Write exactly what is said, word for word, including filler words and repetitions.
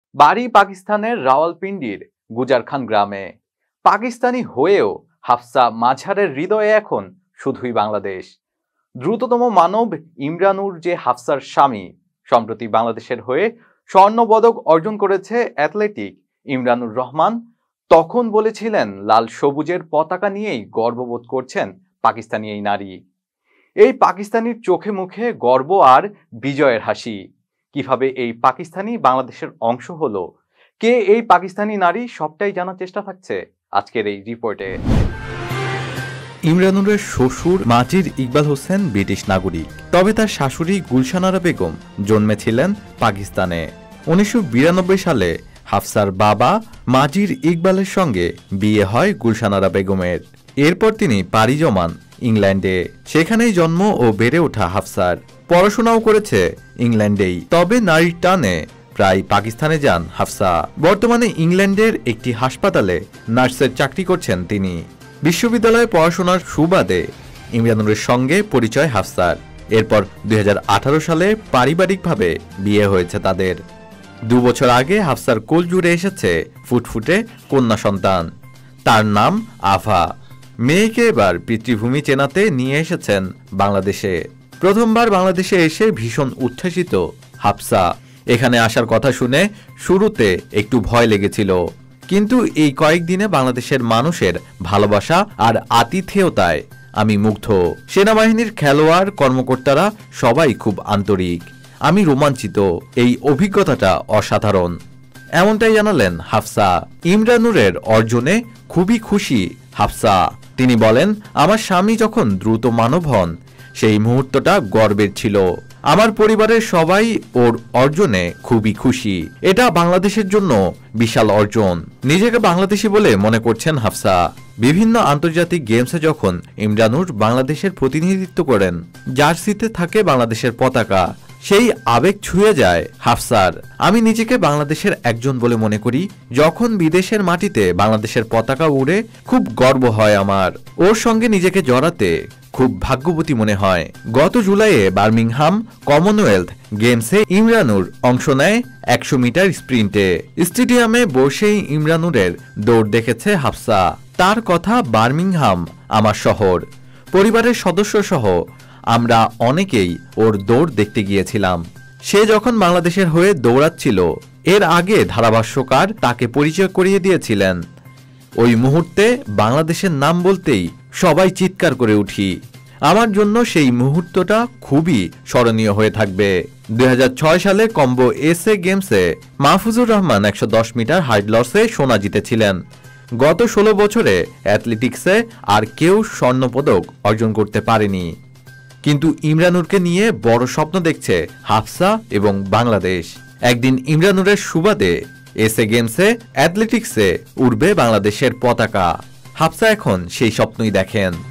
বাড়ি পাকিস্তানের রাওয়ালপিন্ডির গুজারখান গ্রামে। পাকিস্তানি হয়েও হাফসা মাঝারের হৃদয়ে এখন শুধুই বাংলাদেশ। দ্রুততম মানব ইমরানুর যে হাফসার স্বামী, সম্প্রতি বাংলাদেশের হয়ে স্বর্ণপদক অর্জন করেছে অ্যাথলেটিক ইমরানুর রহমান, তখন বলেছিলেন লাল সবুজের পতাকা নিয়েই গর্ববোধ করছেন পাকিস্তানি এই নারী। এই পাকিস্তানির চোখে মুখে গর্ব আর বিজয়ের হাসি। কিভাবে এই পাকিস্তানি বাংলাদেশের অংশ হলো, কে এই পাকিস্তানি নারী, সবটাই জানার চেষ্টা থাকছে আজকের এই রিপোর্টে। ইমরানুরের শ্বশুর মাজির ইকবাল হোসেন ব্রিটিশ নাগরিক, তবে তার শাশুড়ি গুলশানারা বেগম জন্মেছিলেন পাকিস্তানে। উনিশশো বিরানব্বই সালে হাফসার বাবা মাজির ইকবালের সঙ্গে বিয়ে হয় গুলশানারা বেগমের। এরপর তিনি পাড়ি জমান ইংল্যান্ডে। সেখানেই জন্ম ও বেড়ে ওঠা হাফসার। পড়াশোনাও করেছে ইংল্যান্ডেই, তবে নারীর টানে প্রায় পাকিস্তানে যান হাফসা। বর্তমানে ইংল্যান্ডের একটি হাসপাতালে নার্সের চাকরি করছেন তিনি। বিশ্ববিদ্যালয়ে পড়াশোনার সুবাদে ইমরানুরের সঙ্গে পরিচয় হাফসার। এরপর দুই হাজার আঠারো সালে পারিবারিকভাবে বিয়ে হয়েছে তাদের। দু বছর আগে হাফসার কোল জুড়ে এসেছে ফুটফুটে কন্যা সন্তান, তার নাম আভা। মেয়েকে এবার পিতৃভূমি চেনাতে নিয়ে এসেছেন বাংলাদেশে। প্রথমবার বাংলাদেশে এসে ভীষণ উচ্ছ্বসিত হাফসা। এখানে আসার কথা শুনে শুরুতে একটু ভয় লেগেছিল, কিন্তু এই কয়েকদিনে বাংলাদেশের মানুষের ভালোবাসা আর আতিথেয়তায় আমি মুগ্ধ। সেনাবাহিনীর খেলোয়াড়, কর্মকর্তারা সবাই খুব আন্তরিক। আমি রোমাঞ্চিত, এই অভিজ্ঞতাটা অসাধারণ, এমনটাই জানালেন হাফসা। ইমরানুরের অর্জনে খুবই খুশি হাফসা। তিনি বলেন, আমার স্বামী যখন দ্রুত মানব হন সেই মুহূর্তটা গর্বের ছিল। আমার পরিবারের সবাই ওর অর্জনে খুবই খুশি। এটা বাংলাদেশের জন্য বিশাল অর্জন। নিজেকে বাংলাদেশি বলে মনে করছেন হাফসা। বিভিন্ন আন্তর্জাতিক গেমসে যখন ইমরানুর বাংলাদেশের প্রতিনিধিত্ব করেন, জার্সিতে থাকে বাংলাদেশের পতাকা, সেই আবেগ ছুঁয়ে যায় হাফসার। আমি নিজেকে বাংলাদেশের একজন বলে মনে করি। যখন বিদেশের মাটিতে বাংলাদেশের পতাকা উড়ে খুব গর্ব হয় আমার। ওর সঙ্গে নিজেকে জড়াতে খুব ভাগ্যবতী মনে হয়। গত জুলাইয়ে বার্মিংহাম কমনওয়েলথ গেমসে ইমরানুর অংশ নেয় একশো মিটার স্প্রিন্টে। স্টেডিয়ামে বসেই ইমরানুরের দৌড় দেখেছে হাফসা। তার কথা, বার্মিংহাম আমার শহর, পরিবারের সদস্য সহ আমরা অনেকেই ওর দৌড় দেখতে গিয়েছিলাম। সে যখন বাংলাদেশের হয়ে দৌড়াচ্ছিল, এর আগে ধারাভাষ্যকার তাকে পরিচয় করিয়ে দিয়েছিলেন। ওই মুহূর্তে বাংলাদেশের নাম বলতেই সবাই চিৎকার করে উঠি। আমার জন্য সেই মুহূর্তটা খুবই স্মরণীয় হয়ে থাকবে। দুই হাজার ছয় সালে কম্বো এসএ গেমসে মাহফুজুর রহমান একশো দশ মিটার হাইডলসে সোনা জিতেছিলেন। গত ষোলো বছরে অ্যাথলেটিক্সে আর কেউ স্বর্ণপদক অর্জন করতে পারেনি, কিন্তু ইমরানুরকে নিয়ে বড় স্বপ্ন দেখছে হাফসা এবং বাংলাদেশ। একদিন ইমরানুরের সুবাদে এসএ গেমসে অ্যাথলেটিক্সে উড়বে বাংলাদেশের পতাকা। হাফসা এখন সেই স্বপ্নই দেখেন।